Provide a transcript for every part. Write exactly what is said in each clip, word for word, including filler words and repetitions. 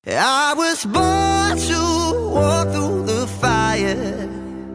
I was born to walk through the fire.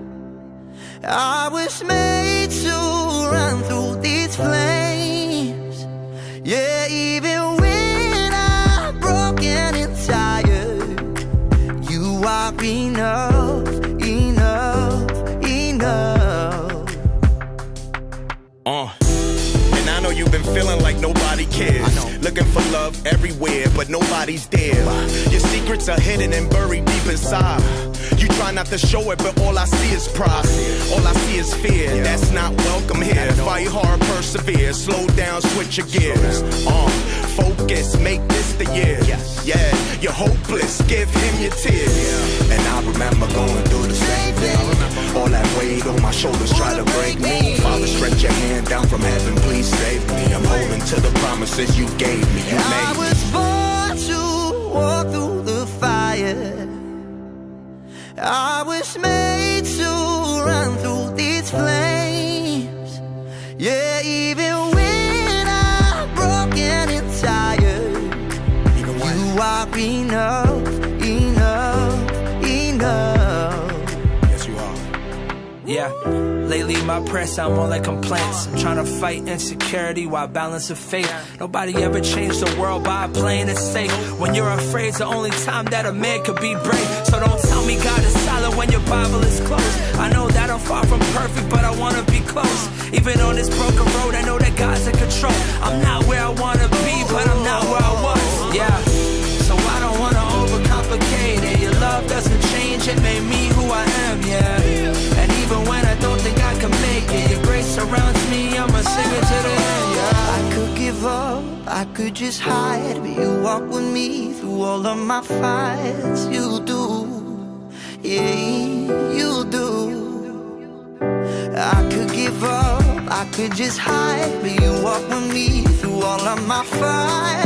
I was made to run through these flames. Yeah, even when I'm broken and tired, you are enough, enough, enough. Uh. And I know you've been feeling like nobody cares. Looking for love everywhere, but nobody's there. Your secrets are hidden and buried deep inside. You try not to show it, but all I see is pride. All I see is fear, that's not welcome here. Fight hard, persevere, slow down, switch your gears. Uh, focus, make this the year. Yeah, you're hopeless, give him your tears. And I remember going through the same thing. All that weight on my shoulders try to break me. Father, stretch your hand down from heaven, please save me. I'm holding to the promises you gave me. You made I was born to walk through the fire. I was made to run through these flames. Yeah, even when I'm broken and tired, you are enough, enough, enough. Yes, you are. Yeah, lately my prayers sound more like complaints. I'm trying to fight insecurity while balancing faith. Nobody ever changed the world by playing it safe. When you're afraid, it's the only time that a man could be brave. So don't tell me God is silent when your Bible is closed. I know that I'm far from perfect, but I wanna be close. Even on this broken road, I know that God's in control. I'm not where I wanna be, but I'm not where I was. Yeah, so I don't wanna overcomplicate it. Your love doesn't change, it made me who I am, yeah. And even when I don't think I can make it, your grace surrounds me, I'ma sing it to the end, yeah. I could give up, I could just hide, but you walk with me through all of my fights. You do, yeah, you do. I could give up, I could just hide, but you walk with me through all of my fights.